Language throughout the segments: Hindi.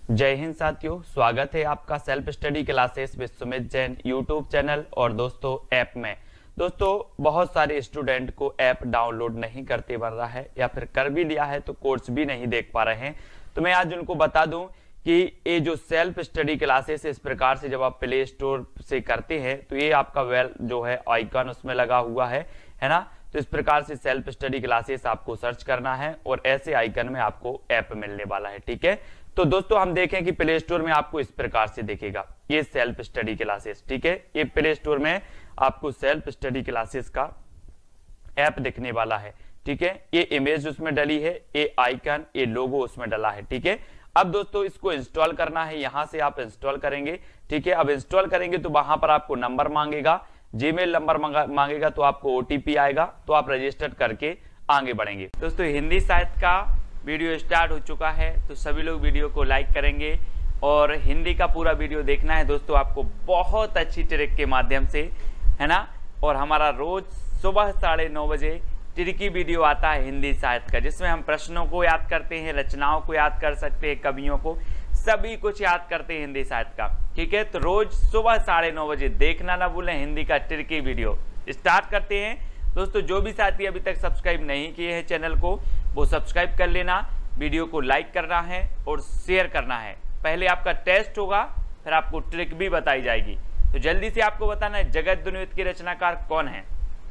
जय हिंद साथियों, स्वागत है आपका Self Study Classes with Sumit Jain YouTube channel और दोस्तों ऐप में। दोस्तों बहुत सारे स्टूडेंट को ऐप डाउनलोड नहीं करते बन रहा है या फिर कर भी लिया है तो कोर्स भी नहीं देख पा रहे हैं। तो मैं आज उनको बता दूं कि ये जो सेल्फ स्टडी क्लासेस इस प्रकार से जब आप प्ले स्टोर से करते हैं तो ये आपका वेल जो है आइकन उसमें लगा हुआ है ना। तो इस प्रकार से सेल्फ स्टडी क्लासेस आपको सर्च करना है और ऐसे आइकन में आपको ऐप मिलने वाला है। ठीक है, तो दोस्तों हम देखें कि प्ले स्टोर में आपको इस प्रकार से दिखेगा ये सेल्फ स्टडी क्लासेस। ठीक है, ये प्ले स्टोर में आपको सेल्फ स्टडी क्लासेस का ऐप दिखने वाला है। ठीक है, ये इमेज उसमें डली है, ये आइकन, ये लोगो उसमें डला है। ठीक है, अब दोस्तों इसको इंस्टॉल करना है, यहां से आप इंस्टॉल करेंगे। ठीक है, अब इंस्टॉल करेंगे तो वहां पर आपको नंबर मांगेगा, जीमेल नंबर मांगेगा, तो आपको ओटीपी आएगा, तो आप रजिस्टर करके आगे बढ़ेंगे। दोस्तों हिंदी साहित्य का वीडियो स्टार्ट हो चुका है, तो सभी लोग वीडियो को लाइक करेंगे और हिंदी का पूरा वीडियो देखना है दोस्तों आपको बहुत अच्छी ट्रिक के माध्यम से, है ना। और हमारा रोज सुबह 9:30 बजे ट्रिकी वीडियो आता है हिंदी साहित्य का, जिसमें हम प्रश्नों को याद करते हैं, रचनाओं को याद कर सकते हैं, कवियों को, सभी कुछ याद करते हैं हिंदी साहित्य का। ठीक है, तो रोज सुबह 9:30 बजे देखना ना भूलें हिंदी का ट्रिकी वीडियो। स्टार्ट करते हैं दोस्तों। जो भी साथी अभी तक सब्सक्राइब नहीं किए हैं चैनल को वो सब्सक्राइब कर लेना, वीडियो को लाइक करना है और शेयर करना है। पहले आपका टेस्ट होगा, फिर आपको ट्रिक भी बताई जाएगी। तो जल्दी से आपको बताना है जगत दुनियत के रचनाकार कौन है।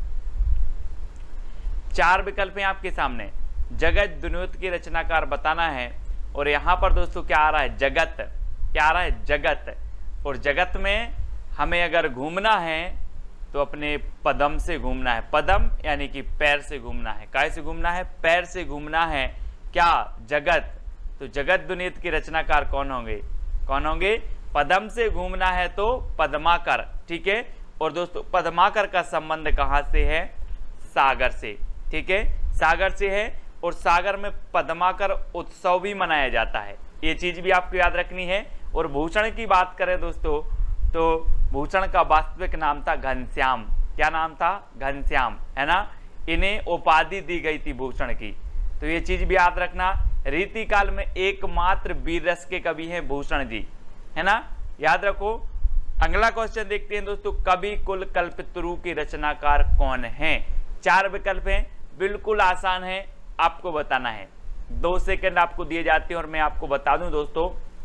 4 विकल्प हैं आपके सामने, जगत दुनियत के रचनाकार बताना है। और यहां पर दोस्तों क्या आ रहा है, जगत। क्या आ रहा है, जगत। और जगत में हमें अगर घूमना है तो अपने पदम से घूमना है। पदम यानी कि पैर से घूमना है। काय से घूमना है, पैर से घूमना है। क्या, जगत। तो जगत दुनियत के रचनाकार कौन होंगे, कौन होंगे, पदम से घूमना है तो पद्माकर। ठीक है, और दोस्तों पद्माकर का संबंध कहां से है, सागर से। ठीक है, सागर से है, और सागर में पद्माकर उत्सव भी मनाया जाता है, ये चीज भी आपको याद रखनी है। और भूषण की बात करें दोस्तों तो भूषण का वास्तविक नाम था घनश्याम। क्या नाम था, घनश्याम, है ना। इन्हें उपाधि दी गई थी भूषण की, तो ये चीज भी याद रखना। रीति काल में एकमात्र वीर रस के कवि हैं भूषण जी, है ना, याद रखो। अगला क्वेश्चन देखते हैं दोस्तों, कवि कुल कल्पतरु के रचनाकार कौन है। 4 विकल्प हैं, बिल्कुल आसान है, आपको बताना है। 2 सेकंड आपको दिए जाते हैं और मैं आपको बता दूं दोस्तों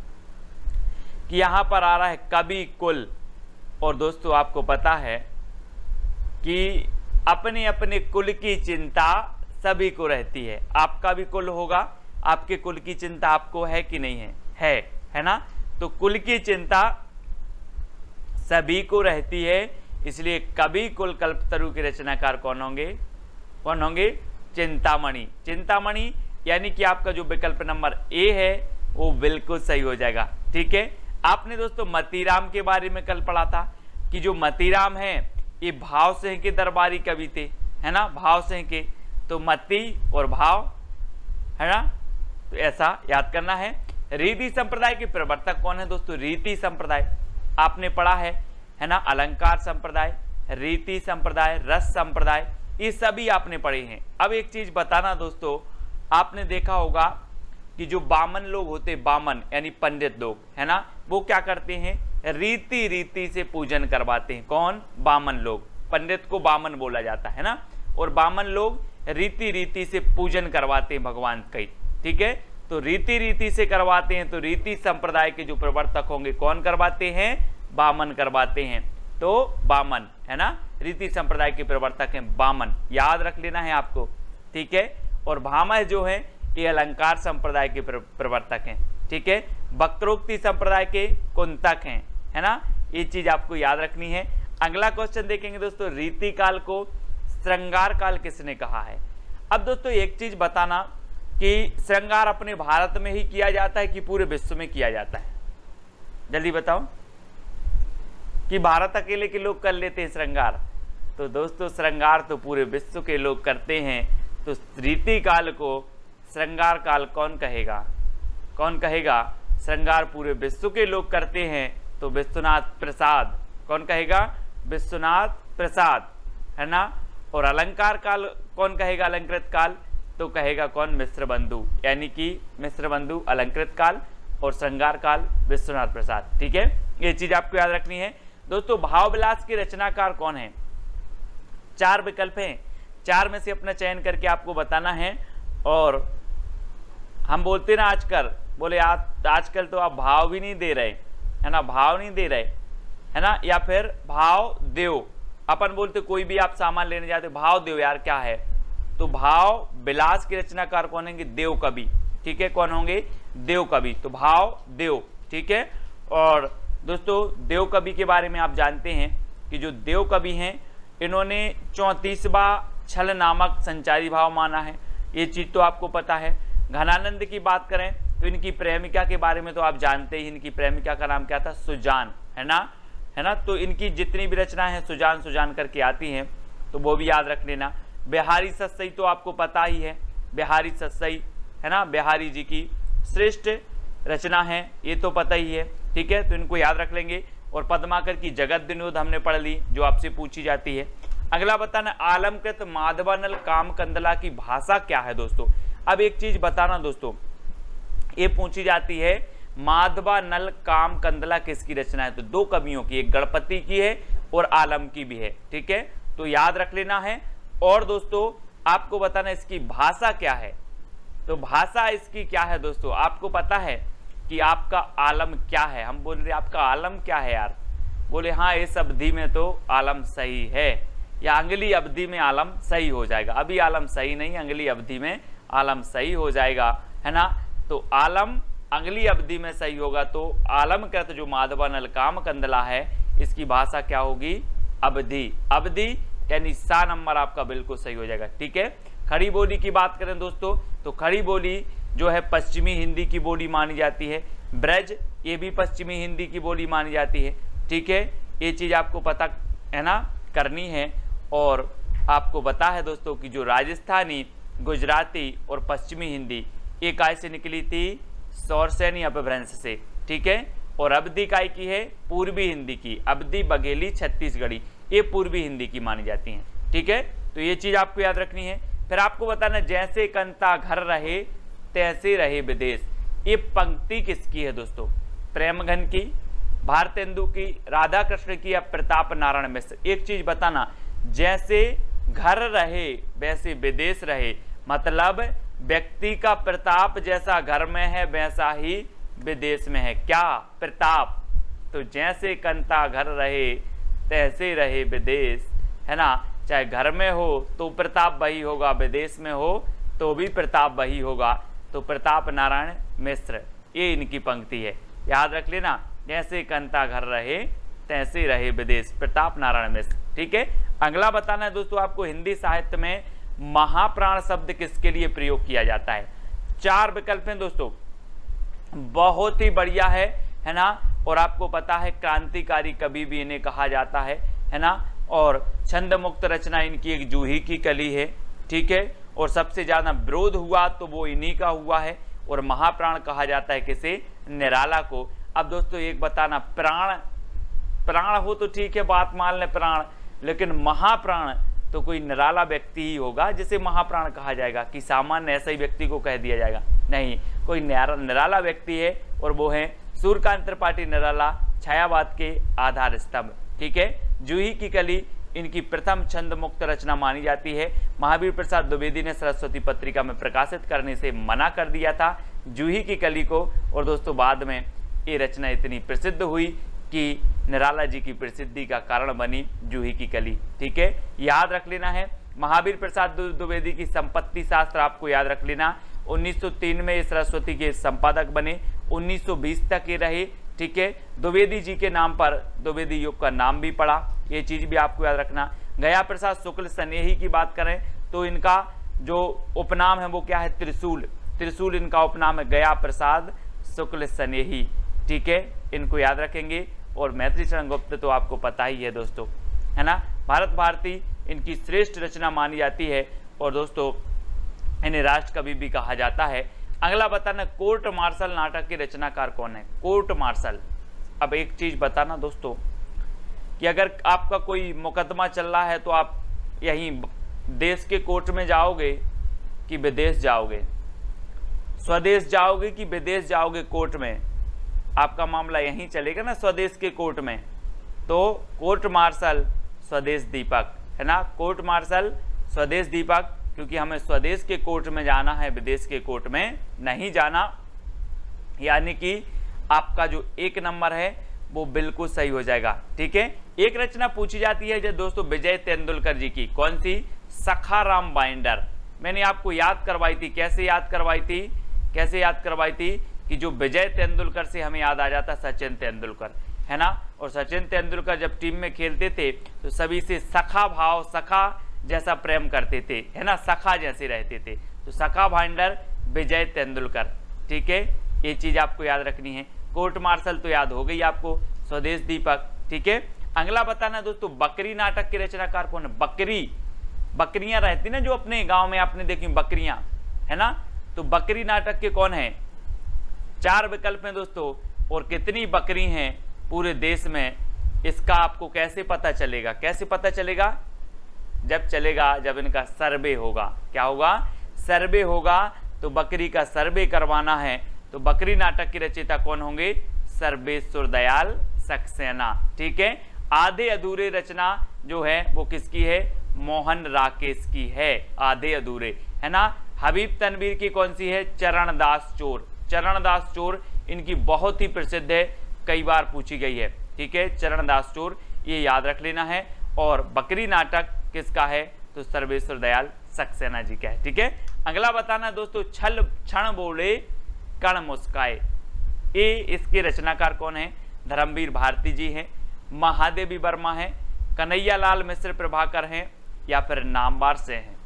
कि यहां पर आ रहा है कवि कुल। और दोस्तों आपको पता है कि अपने अपने कुल की चिंता सभी को रहती है। आपका भी कुल होगा, आपके कुल की चिंता आपको है कि नहीं है, है ना। तो कुल की चिंता सभी को रहती है, इसलिए कवि कुल कल्पतरु के रचनाकार कौन होंगे, कौन होंगे, चिंतामणि। चिंतामणि यानी कि आपका जो विकल्प नंबर ए है वो बिल्कुल सही हो जाएगा। ठीक है, आपने दोस्तों मतीराम के बारे में कल पढ़ा था कि जो मतीराम है ये भाव सिंह के दरबारी कवि थे, है ना, भाव सिंह के। तो मती और भाव, है ना, तो ऐसा याद करना है। रीति संप्रदाय के प्रवर्तक कौन है दोस्तों, रीति संप्रदाय आपने पढ़ा है ना। अलंकार संप्रदाय, रीति संप्रदाय, रस संप्रदाय, ये सभी आपने पढ़े हैं। अब एक चीज बताना दोस्तों, आपने देखा होगा कि जो बामन लोग होते, बामन यानी पंडित लोग, है ना, वो क्या करते हैं, रीति रीति से पूजन करवाते हैं। कौन, बामन लोग। पंडित को बामन बोला जाता है ना, और बामन लोग रीति रीति से पूजन करवाते हैं भगवान का। ठीक है, तो रीति रीति से करवाते हैं, तो रीति संप्रदाय के जो प्रवर्तक होंगे कौन करवाते हैं, बामन करवाते हैं। तो बामन, है ना, रीति संप्रदाय के प्रवर्तक हैं बामन, याद रख लेना है आपको। ठीक है, और भामह जो है ये अलंकार संप्रदाय के प्रवर्तक हैं। ठीक है, वक्रोक्ति संप्रदाय के कुंतक हैं, है ना, ये चीज आपको याद रखनी है। अगला क्वेश्चन देखेंगे दोस्तों, रीति काल को श्रृंगार काल किसने कहा है। अब दोस्तों एक चीज बताना कि श्रृंगार अपने भारत में ही किया जाता है कि पूरे विश्व में किया जाता है, जल्दी बताओ। कि भारत अकेले के लोग कर लेते हैं श्रृंगार, तो दोस्तों श्रृंगार तो पूरे विश्व के लोग करते हैं। तो रीति काल को श्रृंगार काल कौन कहेगा, कौन कहेगा, श्रृंगार पूरे विश्व के लोग करते हैं तो विश्वनाथ प्रसाद। कौन कहेगा, विश्वनाथ प्रसाद, है ना। और अलंकार काल कौन कहेगा, अलंकृत काल, तो कहेगा कौन, मिश्र बंधु, यानी कि मिश्र बंधु अलंकृत काल। और श्रृंगार काल विश्वनाथ प्रसाद। ठीक है, ये चीज आपको याद रखनी है दोस्तों। भाव विलास के रचनाकार कौन है? 4 विकल्प हैं, 4 में से अपना चयन करके आपको बताना है। और हम बोलते ना आजकल, बोले आजकल तो आप भाव भी नहीं दे रहे, है ना, भाव नहीं दे रहे, है ना, या फिर भाव देव। अपन बोलते कोई भी आप सामान लेने जाते भाव देव यार क्या है, तो भाव विलास के रचनाकार कौन होंगे? देव कवि। ठीक है, कौन होंगे? देव कवि। तो भाव देव। ठीक है, और दोस्तों देव कवि के बारे में आप जानते हैं कि जो देव कवि हैं इन्होंने 34वां छल नामक संचारी भाव माना है, ये चीज तो आपको पता है। घनानंद की बात करें तो इनकी प्रेमिका के बारे में तो आप जानते ही, इनकी प्रेमिका का नाम क्या था? सुजान, है ना। तो इनकी जितनी भी रचना है सुजान सुजान करके आती हैं, तो वो भी याद रख लेना। बिहारी सतसई तो आपको पता ही है, बिहारी सतसई, है ना, बिहारी जी की श्रेष्ठ रचना है, ये तो पता ही है। ठीक है, तो इनको याद रख लेंगे। और पद्माकर की जगत विनोद हमने पढ़ ली, जो आपसे पूछी जाती है। अगला बताना, आलमकृत माधवानल काम कंदला की भाषा क्या है दोस्तों? अब एक चीज बताना दोस्तों, ये पूछी जाती है माधवानल काम कंदला किसकी रचना है? तो 2 कवियों की, एक गणपति की है और आलम की भी है। ठीक है, तो याद रख लेना है। और दोस्तों आपको बताना इसकी भाषा क्या है, तो भाषा इसकी क्या है दोस्तों? आपको पता है कि आपका आलम क्या है? हम बोल रहे आपका आलम क्या है यार, बोले हाँ इस अवधि में तो आलम सही है, या अगली अवधि में आलम सही हो जाएगा। अभी आलम सही नहीं, अगली अवधि में आलम सही हो जाएगा, है ना। तो आलम अगली अवधि में सही होगा, तो आलमकृत जो माधवानल काम कंदला है इसकी भाषा क्या होगी? अवधि। अवधि यानी सा नंबर आपका बिल्कुल सही हो जाएगा। ठीक है, खड़ी बोली की बात करें दोस्तों, तो खड़ी बोली जो है पश्चिमी हिंदी की बोली मानी जाती है। ब्रज ये भी पश्चिमी हिंदी की बोली मानी जाती है। ठीक है, ये चीज आपको पता है ना करनी है। और आपको पता है दोस्तों कि जो राजस्थानी, गुजराती और पश्चिमी हिंदी ये काय से निकली थी? सौरसेनी अपभ्रंश से। ठीक है, और अवधि काय की है? पूर्वी हिंदी की। अवधि, बघेली, छत्तीसगढ़ी ये पूर्वी हिंदी की मानी जाती हैं। ठीक है, तो ये चीज आपको याद रखनी है। फिर आपको बताना, जैसे कंता घर रहे तैसे रहे विदेश, ये पंक्ति किसकी है दोस्तों? प्रेमघन की, भारतेंदु की, राधा कृष्ण की या प्रताप नारायण मिश्र? एक चीज बताना, जैसे घर रहे वैसे विदेश रहे, मतलब व्यक्ति का प्रताप जैसा घर में है वैसा ही विदेश में है। क्या? प्रताप। तो जैसे कंता घर रहे तैसे रहे विदेश, है ना। चाहे घर में हो तो प्रताप वही होगा, विदेश में हो तो भी प्रताप वही होगा। तो प्रताप नारायण मिश्र ये इनकी पंक्ति है, याद रख लेना। जैसे कंता घर रहे तैसे रहे विदेश, प्रताप नारायण मिश्र। ठीक है, अगला बताना है दोस्तों आपको, हिंदी साहित्य में महाप्राण शब्द किसके लिए प्रयोग किया जाता है? 4 विकल्प हैं दोस्तों, बहुत ही बढ़िया है ना। और आपको पता है क्रांतिकारी कवि भी इन्हें कहा जाता है ना। और छंद मुक्त रचना इनकी एक जूही की कली है। ठीक है, और सबसे ज्यादा विरोध हुआ तो वो इन्हीं का हुआ है। और महाप्राण कहा जाता है किसे? निराला को। अब दोस्तों एक बताना, प्राण प्राण हो तो ठीक है, बात मान ले प्राण, लेकिन महाप्राण तो कोई निराला व्यक्ति ही होगा जिसे महाप्राण कहा जाएगा, कि सामान्य ऐसा ही व्यक्ति को कह दिया जाएगा? नहीं, कोई निराला व्यक्ति है और वो है सूर्यकांत त्रिपाठी निराला, छायावाद के आधार स्तंभ। ठीक है, जूही की कली इनकी प्रथम छंद मुक्त रचना मानी जाती है। महावीर प्रसाद द्विवेदी ने सरस्वती पत्रिका में प्रकाशित करने से मना कर दिया था जूही की कली को। और दोस्तों बाद में ये रचना इतनी प्रसिद्ध हुई कि निराला जी की प्रसिद्धि का कारण बनी जूही की कली। ठीक है, याद रख लेना है। महावीर प्रसाद द्विवेदी की संपत्ति शास्त्र आपको याद रख लेना। 1903 में सरस्वती के संपादक बने, 1920 तक ये रहे। ठीक है, द्विवेदी जी के नाम पर द्विवेदी युग का नाम भी पड़ा, ये चीज भी आपको याद रखना। गया प्रसाद शुक्ल स्नेही की बात करें तो इनका जो उपनाम है वो क्या है? त्रिशूल। त्रिशूल इनका उपनाम है, गया प्रसाद शुक्ल स्नेही। ठीक है, इनको याद रखेंगे। और मैथिली शरण गुप्त तो आपको पता ही है दोस्तों, है ना। भारत भारती इनकी श्रेष्ठ रचना मानी जाती है। और दोस्तों इन्हें राष्ट्र कवि भी कहा जाता है। अगला बताना, कोर्ट मार्शल नाटक के रचनाकार कौन है? Court Martial. अब एक चीज बताना दोस्तों कि अगर आपका कोई मुकदमा चल रहा है तो आप यहीं देश के कोर्ट में जाओगे कि विदेश जाओगे? स्वदेश जाओगे कि विदेश जाओगे कोर्ट में? आपका मामला यहीं चलेगा ना स्वदेश के कोर्ट में, तो कोर्ट मार्शल स्वदेश दीपक, है ना, कोर्ट मार्शल स्वदेश दीपक, क्योंकि हमें स्वदेश के कोर्ट में जाना है, विदेश के कोर्ट में नहीं जाना। यानी कि आपका जो 1 नंबर है वो बिल्कुल सही हो जाएगा। ठीक है, एक रचना पूछी जाती है जो दोस्तों विजय तेंदुलकर जी की, कौन सी? सखाराम बाइंडर। मैंने आपको याद करवाई थी, कैसे याद करवाई थी, कैसे याद करवाई थी कि जो विजय तेंदुलकर से हमें याद आ जाता सचिन तेंदुलकर, है ना। और सचिन तेंदुलकर जब टीम में खेलते थे तो सभी से सखा भाव, सखा जैसा प्रेम करते थे, है ना, सखा जैसे रहते थे। तो सखा भाइंडर विजय तेंदुलकर। ठीक है, ये चीज आपको याद रखनी है। कोर्ट मार्शल तो याद हो गई आपको, स्वदेश दीपक। ठीक है, अगला बताना दोस्तों बकरी नाटक के रचनाकार कौन है? बकरी, बकरियां रहती ना जो अपने गांव में आपने देखी बकरियां, है ना, तो बकरी नाटक के कौन है? 4 विकल्प हैं दोस्तों, और कितनी बकरी हैं पूरे देश में इसका आपको कैसे पता चलेगा? कैसे पता चलेगा? जब चलेगा जब इनका सर्वे होगा। क्या होगा? सर्वे होगा। तो बकरी का सर्वे करवाना है, तो बकरी नाटक की रचयिता कौन होंगे? सर्वेश्वर दयाल सक्सेना। ठीक है, आधे अधूरे रचना जो है वो किसकी है? मोहन राकेश की है, आधे अधूरे, है ना। हबीब तनवीर की कौन सी है? चरणदास चोर। चरणदास चोर इनकी बहुत ही प्रसिद्ध है, कई बार पूछी गई है। ठीक है, चरणदास चोर, ये याद रख लेना है। और बकरी नाटक किसका है? तो सर्वेश्वर दयाल सक्सेना जी का है। ठीक है, अगला बताना दोस्तों छल क्षण बोले कण मुस्काए, ये इसके रचनाकार कौन है? धर्मवीर भारती जी हैं, महादेवी वर्मा है, कन्हैया लाल मिश्र प्रभाकर हैं, या फिर नामवार से हैं।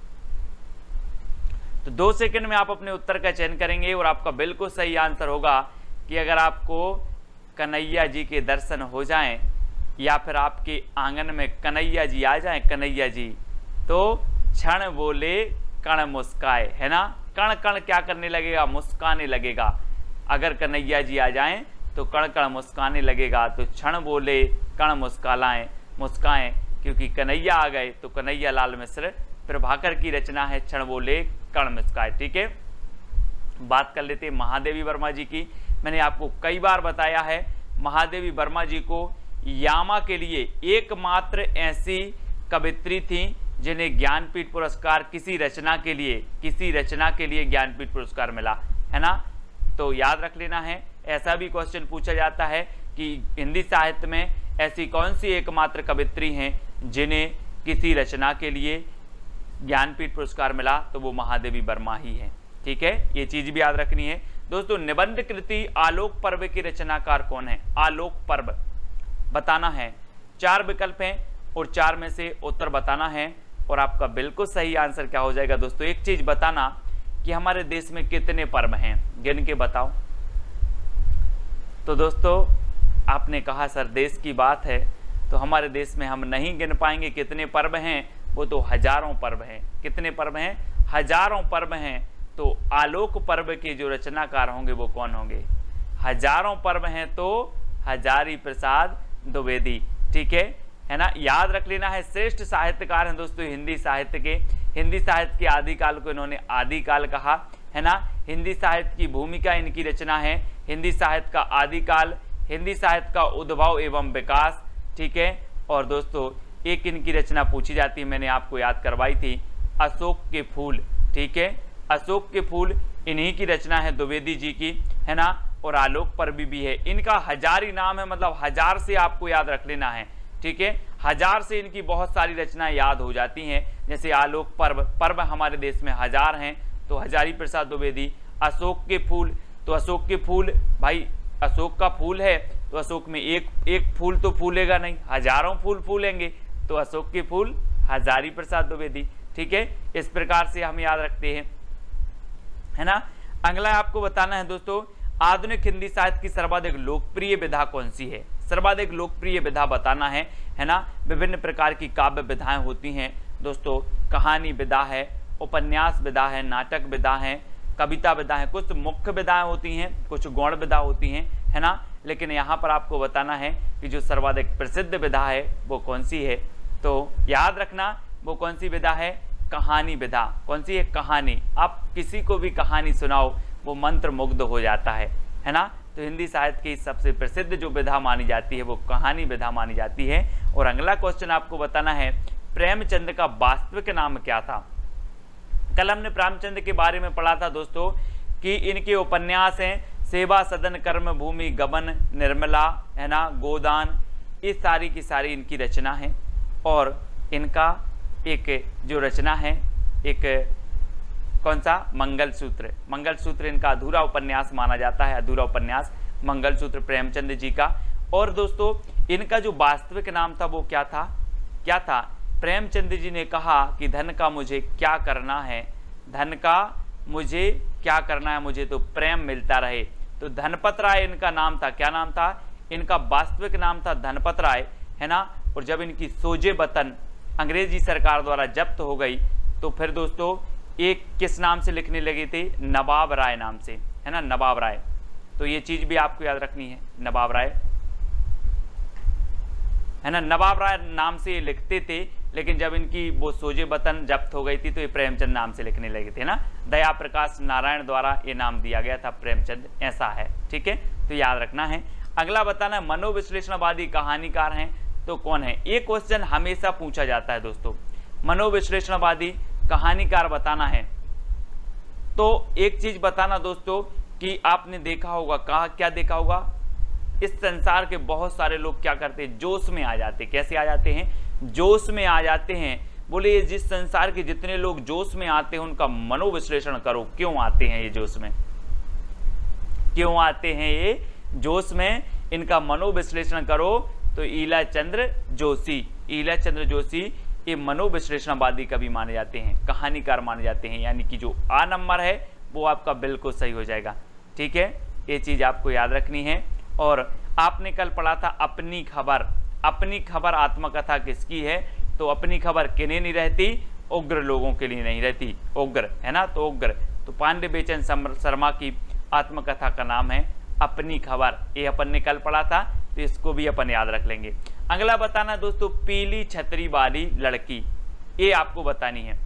तो 2 सेकंड में आप अपने उत्तर का चयन करेंगे और आपका बिल्कुल सही आंसर होगा कि अगर आपको कन्हैया जी के दर्शन हो जाएं या फिर आपके आंगन में कन्हैया जी आ जाएं, कन्हैया जी, तो क्षण बोले कण मुस्काए, है ना। कण कण क्या करने लगेगा? मुस्काने लगेगा। अगर कन्हैया जी आ जाएं तो कण कण मुस्काने लगेगा। तो क्षण बोले कण मुस्काएं, क्योंकि कन्हैया आ गए तो कन्हैया लाल मिश्र प्रभाकर की रचना है क्षण बोले कण मुस्काए। ठीक है, बात कर लेते हैं महादेवी वर्मा जी की। मैंने आपको कई बार बताया है, महादेवी वर्मा जी को यामा के लिए एकमात्र ऐसी कवित्री थी जिन्हें ज्ञानपीठ पुरस्कार किसी रचना के लिए ज्ञानपीठ पुरस्कार मिला, है ना। तो याद रख लेना है, ऐसा भी क्वेश्चन पूछा जाता है कि हिंदी साहित्य में ऐसी कौन सी एकमात्र कवित्री हैं जिन्हें किसी रचना के लिए ज्ञानपीठ पुरस्कार मिला, तो वो महादेवी वर्मा ही है। ठीक है, ये चीज भी याद रखनी है दोस्तों। निबंध कृति आलोक पर्व के रचनाकार कौन है? आलोक पर्व बताना है। 4 विकल्प हैं और 4 में से उत्तर बताना है, और आपका बिल्कुल सही आंसर क्या हो जाएगा दोस्तों? एक चीज बताना कि हमारे देश में कितने पर्व हैं, गिन के बताओ। तो दोस्तों आपने कहा सर देश की बात है, तो हमारे देश में हम नहीं गिन पाएंगे कितने पर्व हैं, वो तो हजारों पर्व हैं। कितने पर्व हैं? हजारों पर्व हैं। तो आलोक पर्व के जो रचनाकार होंगे वो कौन होंगे? हजारों पर्व हैं तो हजारी प्रसाद द्विवेदी। ठीक है ना, याद रख लेना है। श्रेष्ठ साहित्यकार हैं दोस्तों हिंदी साहित्य के। हिंदी साहित्य के आदिकाल को इन्होंने आदिकाल कहा, है ना। हिंदी साहित्य की भूमिका इनकी रचना है हिंदी साहित्य का आदिकाल, हिंदी साहित्य का उद्भव एवं विकास। ठीक है, और दोस्तों एक इनकी रचना पूछी जाती है, मैंने आपको याद करवाई थी, अशोक के फूल। ठीक है, अशोक के फूल इन्हीं की रचना है द्विवेदी जी की, है ना। और आलोक पर्व भी है, इनका हजारी नाम है, मतलब 1000 से आपको याद रख लेना है। ठीक है, 1000 से इनकी बहुत सारी रचनाएं याद हो जाती हैं, जैसे आलोक पर्व हमारे देश में 1000 हैं, तो हजारी प्रसाद द्विवेदी। अशोक के फूल, तो अशोक के फूल, भाई अशोक का फूल है तो अशोक में एक फूल तो फूलेगा नहीं, हजारों फूल फूलेंगे, तो अशोक के फूल हजारी प्रसाद द्विवेदी। ठीक है, इस प्रकार से हम याद रखते हैं, है ना। अगला आपको बताना है दोस्तों आधुनिक हिंदी साहित्य की सर्वाधिक लोकप्रिय विधा कौन सी है? सर्वाधिक लोकप्रिय विधा बताना है ना। विभिन्न प्रकार की काव्य विधाएं होती हैं दोस्तों, कहानी विधा है, उपन्यास विधा है, नाटक विधा है, कविता विधा है, कुछ मुख्य विधाएं होती हैं, कुछ गौण विधा होती हैं, है ना। लेकिन यहाँ पर आपको बताना है कि जो सर्वाधिक प्रसिद्ध विधा है वो कौन सी है। तो याद रखना वो कौन सी विधा है? कहानी विधा। कौन सी है? कहानी। आप किसी को भी कहानी सुनाओ वो मंत्र मुग्ध हो जाता है ना। तो तो हिंदी साहित्य की सबसे प्रसिद्ध जो विधा मानी जाती है वो कहानी विधा मानी जाती है। और अगला क्वेश्चन आपको बताना है, प्रेमचंद का वास्तविक नाम क्या था। कल हमने प्रेमचंद के बारे में पढ़ा था दोस्तों कि इनके उपन्यास हैं सेवा सदन, कर्म भूमि, गबन, निर्मला, है ना, गोदान, इस सारी की सारी इनकी रचना है। और इनका एक जो रचना है, एक कौन सा, मंगलसूत्र। मंगलसूत्र इनका अधूरा उपन्यास माना जाता है, अधूरा उपन्यास मंगलसूत्र प्रेमचंद जी का। और दोस्तों इनका जो वास्तविक नाम था वो क्या था, क्या था, प्रेमचंद जी ने कहा कि धन का मुझे क्या करना है, धन का मुझे क्या करना है, मुझे तो प्रेम मिलता रहे। तो धनपत राय इनका नाम था। क्या नाम था, इनका वास्तविक नाम था धनपत राय, है ना। और जब इनकी सोजे वतन अंग्रेजी सरकार द्वारा जब्त हो गई तो फिर दोस्तों एक किस नाम से लिखने लगे थे, नवाब राय नाम से, है ना, नवाब राय। तो ये चीज भी आपको याद रखनी है, नवाब राय, है ना, नवाब राय नाम से ये लिखते थे, लेकिन जब इनकी वो सोजे वतन जब्त हो गई थी तो ये प्रेमचंद नाम से लिखने लगे थे ना। दया प्रकाश नारायण द्वारा ये नाम दिया गया था प्रेमचंद, ऐसा है, ठीक है, तो याद रखना है। अगला बताना, मनोविश्लेषणवादी कहानीकार हैं तो कौन है। ये क्वेश्चन हमेशा पूछा जाता है दोस्तों, मनोविश्लेषणवादी कहानीकार बताना है। तो एक चीज बताना दोस्तों कि आपने देखा होगा, कहा क्या देखा होगा, इस संसार के बहुत सारे लोग क्या करते हैं, जोश में आ जाते हैं। कैसे आ जाते हैं, जोश में आ जाते हैं। बोले ये जिस संसार के जितने लोग जोश में आते हैं उनका मनोविश्लेषण करो, क्यों आते हैं ये जोश में, क्यों आते हैं ये जोश में, इनका मनोविश्लेषण करो। तो ईलाचंद्र जोशी, ईलाचंद्र जोशी ये मनोविश्लेषणवादी कवि माने जाते हैं, कहानीकार माने जाते हैं। यानी कि जो आ नंबर है वो आपका बिल्कुल सही हो जाएगा, ठीक है, ये चीज आपको याद रखनी है। और आपने कल पढ़ा था अपनी खबर, अपनी खबर आत्मकथा किसकी है, तो अपनी खबर किन्हें नहीं रहती, उग्र लोगों के लिए नहीं रहती, उग्र, है ना, तो उग्र, तो पांडे बेचन शर्मा की आत्मकथा का नाम है अपनी खबर। ये अपन ने कल पढ़ा था, तो इसको भी अपन याद रख लेंगे। अगला बताना दोस्तों, पीली छतरी वाली लड़की, ये आपको बतानी है।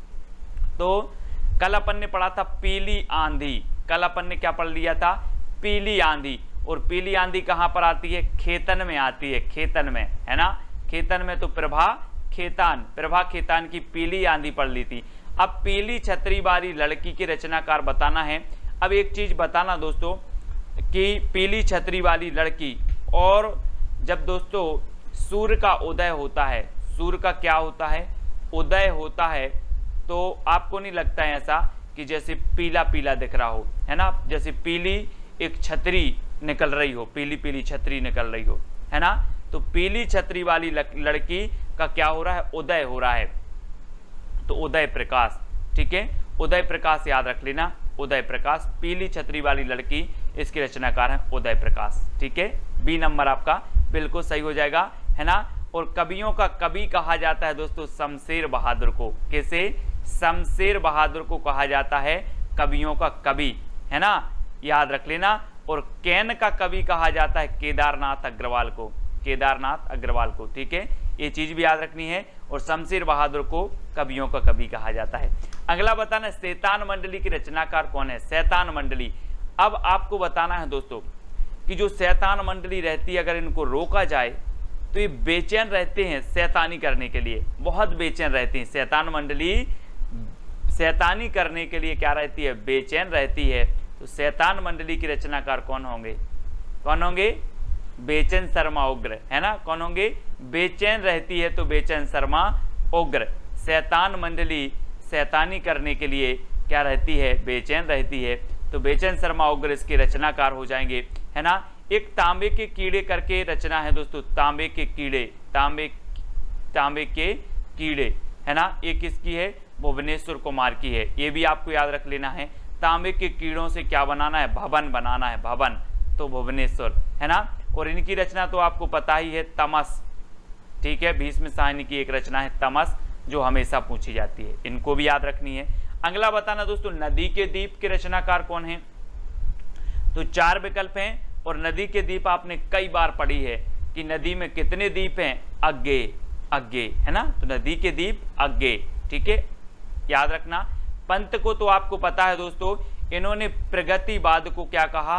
तो कल अपन ने पढ़ा था पीली आंधी, कल अपन ने क्या पढ़ लिया था, पीली आंधी। और पीली आंधी कहां पर आती है, खेतन में आती है, खेतन में, है ना, खेतन में। तो प्रभा खेतान, प्रभा खेतान की पीली आंधी पढ़ ली थी। अब पीली छतरी वाली लड़की के रचनाकार बताना है। अब एक चीज बताना दोस्तों कि पीली छतरी वाली लड़की, और जब दोस्तों सूर्य का उदय होता है, सूर्य का क्या होता है, उदय होता है, तो आपको नहीं लगता है ऐसा कि जैसे पीला पीला दिख रहा हो, है ना, जैसे पीली एक छतरी निकल रही हो, पीली पीली छतरी निकल रही हो, है ना। तो पीली छतरी वाली लड़की का क्या हो रहा है, उदय हो रहा है, तो उदय प्रकाश, ठीक है, उदय प्रकाश याद रख लेना, उदय प्रकाश, पीली छतरी वाली लड़की, इसके रचनाकार हैं उदय प्रकाश, ठीक है, बी नंबर आपका बिल्कुल सही हो जाएगा, है ना। और कवियों का कवि कहा जाता है दोस्तों शमशेर बहादुर को, कैसे, शमशेर बहादुर को कहा जाता है कवियों का कवि, है ना, याद रख लेना। और कैन का कवि कहा जाता है केदारनाथ अग्रवाल को, केदारनाथ अग्रवाल को, ठीक है, ये चीज भी याद रखनी है। और शमशेर बहादुर को कवियों का कवि कहा जाता है। अगला बताना, शैतान मंडली की रचनाकार कौन है, शैतान मंडली। अब आपको बताना है दोस्तों कि जो शैतान मंडली रहती है, अगर इनको रोका जाए तो ये बेचैन रहते हैं शैतानी करने के लिए, बहुत बेचैन रहते हैं। शैतान मंडली शैतानी करने के लिए क्या रहती है, बेचैन रहती है। तो शैतान मंडली की रचनाकार कौन होंगे, कौन होंगे, बेचैन शर्मा उग्र, है ना, कौन होंगे, बेचैन रहती है तो बेचैन शर्मा उग्र। शैतान मंडली शैतानी करने के लिए क्या रहती है, बेचैन रहती है, तो बेचैन शर्मा उग्र इसके रचनाकार हो जाएंगे, है ना। एक तांबे के कीड़े करके रचना है दोस्तों, तांबे के कीड़े, तांबे के कीड़े, है ना, ये किसकी है, भुवनेश्वर कुमार की है, ये भी आपको याद रख लेना है। तांबे के कीड़ों से क्या बनाना है, भवन बनाना है, भवन, तो भुवनेश्वर, है ना। और इनकी रचना तो आपको पता ही है, तमस, ठीक है, भीष्म साहनी की एक रचना है तमस, जो हमेशा पूछी जाती है, इनको भी याद रखनी है। अगला बताना दोस्तों, नदी के द्वीप के रचनाकार कौन है, तो 4 विकल्प हैं। और नदी के द्वीप आपने कई बार पढ़ी है कि नदी में कितने द्वीप हैं, अग्गे, अग्गे, है ना, तो नदी के द्वीप अग्गे, ठीक है, याद रखना। पंत को तो आपको पता है दोस्तों, इन्होंने प्रगतिवाद को क्या कहा,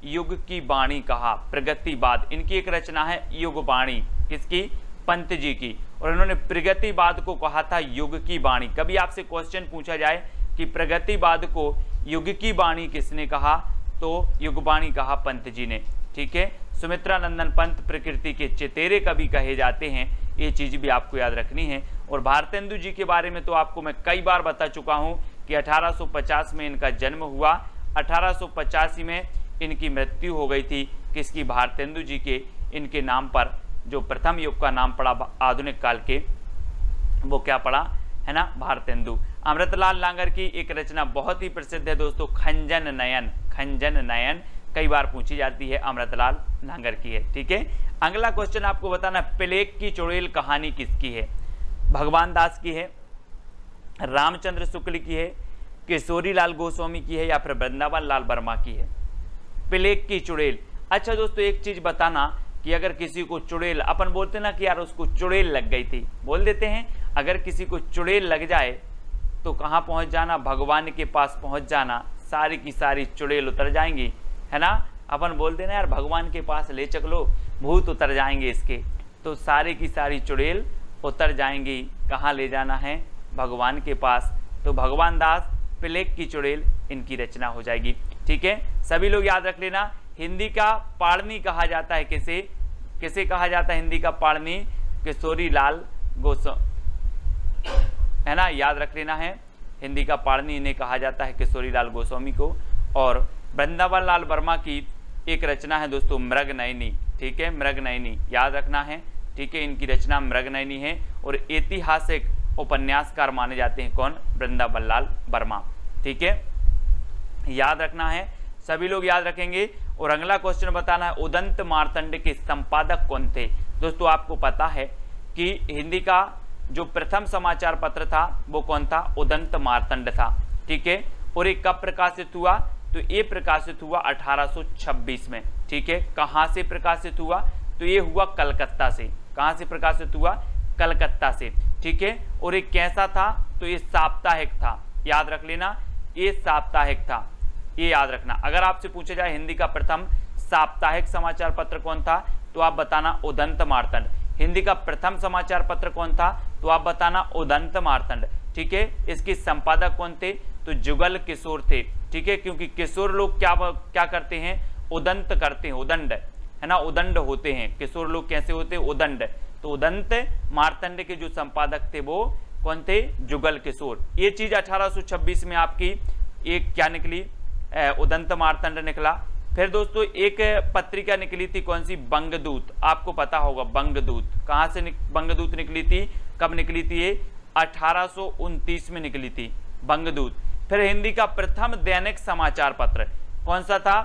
युग की वाणी कहा, प्रगतिवाद। इनकी एक रचना है युग वाणी, किसकी? पंत जी की। और इन्होंने प्रगतिवाद को कहा था युग की वाणी। कभी आपसे क्वेश्चन पूछा जाए कि प्रगतिवाद को युग की वाणी किसने कहा, तो युगवाणी कहा पंत जी ने। ठीक है, सुमित्रा नंदन पंत प्रकृति के चेतेरे कवि कहे जाते हैं, ये चीज भी आपको याद रखनी है। और भारतेंदु जी के बारे में तो आपको मैं कई बार बता चुका हूं कि 1850 में इनका जन्म हुआ, 1885 में इनकी मृत्यु हो गई थी। किसकी? भारतेंदु जी के। इनके नाम पर जो प्रथम युग का नाम पड़ा आधुनिक काल के, वो क्या पड़ा है ना? भारतेंदु। अमृतलाल नागर की एक रचना बहुत ही प्रसिद्ध है दोस्तों, खंजन नयन। खंजन नयन कई बार पूछी जाती है, अमृतलाल नागर की है। ठीक है, अगला क्वेश्चन आपको बताना, प्लेग की चुड़ैल कहानी किसकी है? भगवान दास की है, रामचंद्र शुक्ल की है, किशोरी लाल गोस्वामी की है, या फिर वृंदावन लाल वर्मा की है? प्लेग की चुड़ैल। अच्छा दोस्तों, एक चीज बताना कि अगर किसी को चुड़ैल, अपन बोलते ना कि यार उसको चुड़ैल लग गई थी, बोल देते हैं। अगर किसी को चुड़ैल लग जाए तो कहाँ पहुंच जाना? भगवान के पास पहुंच जाना, सारी की सारी चुड़ैल उतर जाएंगी, है ना? अपन बोलते ना यार भगवान के पास ले चलो, भूत उतर जाएंगे इसके, तो सारी की सारी चुड़ैल उतर जाएंगी। कहाँ ले जाना है? भगवान के पास। तो भगवान दास, प्लेग की चुड़ैल इनकी रचना हो जाएगी। ठीक है, सभी लोग याद रख लेना, हिंदी का पाणिनि कहा जाता है किसे? किसे कहा जाता है हिंदी का पाणिनि? किशोरी लाल गोस्वामी, है ना? याद रख लेना है, हिंदी का पाणिनि इन्हें कहा जाता है, किशोरी लाल गोस्वामी को। और वृंदावन लाल वर्मा की एक रचना है दोस्तों, मृगनयनी। ठीक है, मृगनयनी याद रखना है। ठीक है, इनकी रचना मृगनयनी है। और ऐतिहासिक उपन्यासकार माने जाते हैं कौन? वृंदावन लाल वर्मा। ठीक है, याद रखना है, सभी लोग याद रखेंगे। और अगला क्वेश्चन बताना है, उदंत मार्तंड के संपादक कौन थे? दोस्तों आपको पता है कि हिंदी का जो प्रथम समाचार पत्र था वो कौन था? उदंत मार्तंड था। ठीक है, और ये कब प्रकाशित हुआ? तो ये प्रकाशित हुआ 1826 में। ठीक है, कहाँ से प्रकाशित हुआ? तो ये हुआ कलकत्ता से। कहाँ से प्रकाशित हुआ? कलकत्ता से। ठीक है, और ये कैसा था? तो ये साप्ताहिक था, याद रख लेना, ये साप्ताहिक था, ये याद रखना। अगर आपसे पूछा जाए हिंदी का प्रथम साप्ताहिक समाचार पत्र कौन था, तो आप बताना उदंत मार्तंड। हिंदी का प्रथम समाचार पत्र कौन था, तो आप बताना उदंत मार्तंड। ठीक है, इसके संपादक कौन थे? तो जुगल किशोर थे। ठीक है, क्योंकि किशोर लोग क्या करते हैं? उदंत करते हैं, उदंड, है ना? उदंड होते हैं किशोर लोग। कैसे होते हैं? उदंड। तो उदंत मार्तंड के जो संपादक थे वो कौन थे? जुगल किशोर। ये चीज 1826 में आपकी एक क्या निकली? उदंत मार्तंड निकला। फिर दोस्तों एक पत्रिका निकली थी, कौन सी? बंगदूत। आपको पता होगा बंगदूत। कहां से बंगदूत निकली थी? कब निकली थी ये? 1829 में निकली थी बंगदूत। फिर हिंदी का प्रथम दैनिक समाचार पत्र कौन सा था?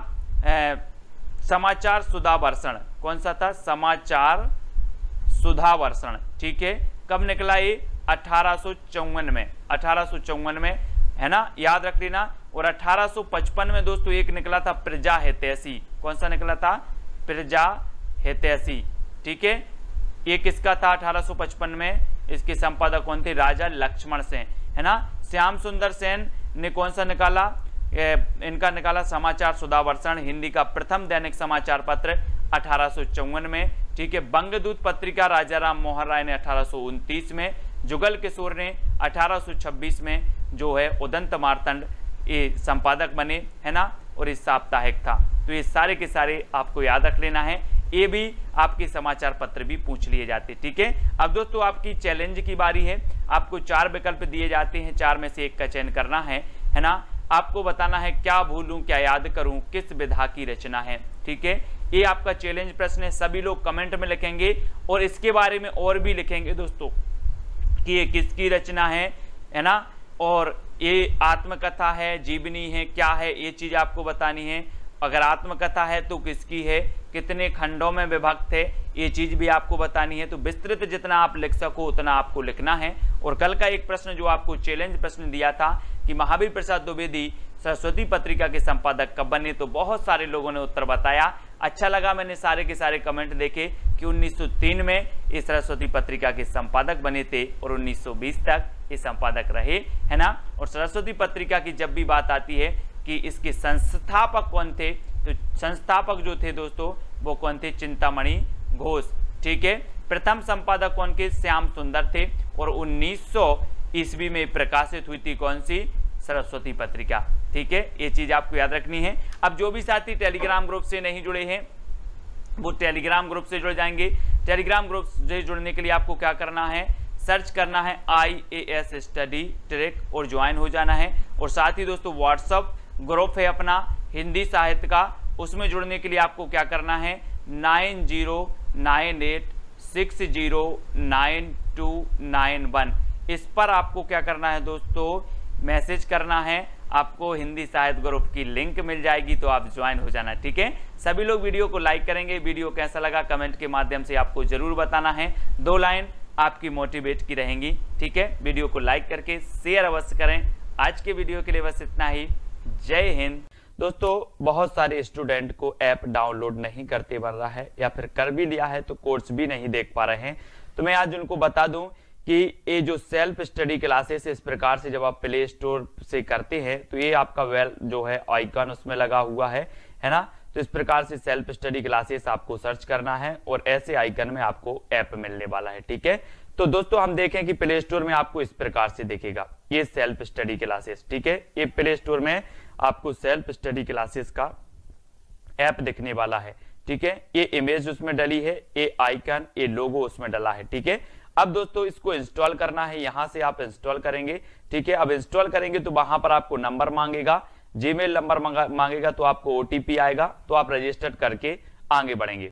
समाचार सुधावर्षण। कौन सा था? समाचार सुधावर्षण। ठीक है, कब निकला ये? 1854 में। 1854 में, है ना? याद रख लेना। और 1855 में दोस्तों एक निकला था प्रजा हितैषी। कौन सा निकला था? प्रजा हितैषी। ठीक है, ये किसका था? 1855 में इसके संपादक कौन थे? राजा लक्ष्मण सेन, है ना? श्याम सुंदर सेन ने कौन सा निकाला? इनका निकाला समाचार सुधावर्षण, हिंदी का प्रथम दैनिक समाचार पत्र 1854 में। ठीक है, बंगदूत पत्रिका राजाराम मोहन राय ने 1829 में, जुगल किशोर ने 1826 में जो है उदंत मार्तंड ये संपादक बने, है ना? और ये साप्ताहिक था। तो ये सारे के सारे आपको याद रख लेना है। ये भी आपके समाचार पत्र भी पूछ लिए जाते। ठीक है, अब दोस्तों आपकी चैलेंज की बारी है। आपको 4 विकल्प दिए जाते हैं, 4 में से एक का चयन करना है ना? आपको बताना है क्या भूलूं क्या याद करूं, किस विधा की रचना है। ठीक है, ये आपका चैलेंज प्रश्न है। सभी लोग कमेंट में लिखेंगे और इसके बारे में और भी लिखेंगे दोस्तों कि ये किसकी रचना है ना? और ये आत्मकथा है, जीवनी है, क्या है, ये चीज आपको बतानी है। अगर आत्मकथा है तो किसकी है, कितने खंडों में विभक्त है, ये चीज भी आपको बतानी है। तो विस्तृत जितना आप लिख सको उतना आपको लिखना है। और कल का एक प्रश्न जो आपको चैलेंज प्रश्न दिया था कि महावीर प्रसाद द्विवेदी सरस्वती पत्रिका के संपादक कब बने, तो बहुत सारे लोगों ने उत्तर बताया। अच्छा लगा, मैंने सारे के सारे कमेंट देखे कि 1903 में ये सरस्वती पत्रिका के संपादक बने थे और 1920 तक ये संपादक रहे, है ना? और सरस्वती पत्रिका की जब भी बात आती है कि इसके संस्थापक कौन थे, तो संस्थापक जो थे दोस्तों वो कौन थे? चिंतामणि घोष। ठीक है, प्रथम संपादक कौन के? श्याम सुंदर थे। और 1900 ईस्वी में प्रकाशित हुई थी कौन सी? सरस्वती पत्रिका। ठीक है, ये चीज आपको याद रखनी है। अब जो भी साथी टेलीग्राम ग्रुप से नहीं जुड़े हैं वो टेलीग्राम ग्रुप से जुड़ जाएंगे। टेलीग्राम ग्रुप से जुड़ने के लिए आपको क्या करना है? सर्च करना है IAS स्टडी ट्रैक और ज्वाइन हो जाना है। और साथ ही दोस्तों व्हाट्सअप ग्रुप है अपना हिंदी साहित्य का, उसमें जुड़ने के लिए आपको क्या करना है? 9098609291 इस पर आपको क्या करना है दोस्तों? मैसेज करना है। आपको हिंदी साहित्य ग्रुप की लिंक मिल जाएगी, तो आप ज्वाइन हो जाना। ठीक है, सभी लोग वीडियो को लाइक करेंगे। वीडियो कैसा लगा कमेंट के माध्यम से आपको जरूर बताना है। 2 लाइन आपकी मोटिवेट की रहेंगी। ठीक है, वीडियो को लाइक करके शेयर अवश्य करें। आज के वीडियो के लिए बस इतना ही। जय हिंद। दोस्तों बहुत सारे स्टूडेंट को ऐप डाउनलोड नहीं करते बन रहा है, या फिर कर भी लिया है तो कोर्स भी नहीं देख पा रहे हैं। तो मैं आज उनको बता दूं कि ये जो सेल्फ स्टडी क्लासेस इस प्रकार से जब आप प्ले स्टोर से करते हैं तो ये आपका वेल जो है आइकन उसमें लगा हुआ है ना। तो इस प्रकार से सेल्फ स्टडी क्लासेस आपको सर्च करना है और ऐसे आइकन में आपको ऐप मिलने वाला है। ठीक है, तो दोस्तों हम देखें कि प्ले स्टोर में आपको इस प्रकार से दिखेगा ये सेल्फ स्टडी क्लासेस। ठीक है, ये प्ले स्टोर में आपको सेल्फ स्टडी क्लासेस का ऐप दिखने वाला है। ठीक है, ये इमेज उसमें डली है, ये आइकन, ये लोगो उसमें डला है। ठीक है, अब दोस्तों इसको इंस्टॉल करना है। यहां से आप इंस्टॉल करेंगे। ठीक है, अब इंस्टॉल करेंगे तो वहां पर आपको नंबर मांगेगा, जीमेल नंबर मांगेगा, तो आपको OTP आएगा, तो आप रजिस्टर करके आगे बढ़ेंगे।